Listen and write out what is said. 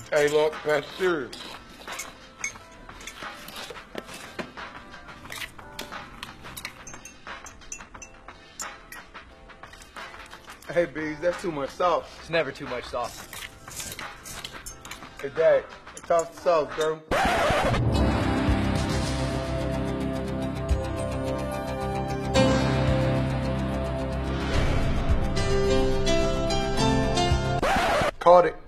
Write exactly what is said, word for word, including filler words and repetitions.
Hey, look, that's serious. Hey, Bees, that's too much sauce. It's never too much sauce. Hey, Dad, toss the sauce, girl. Caught it.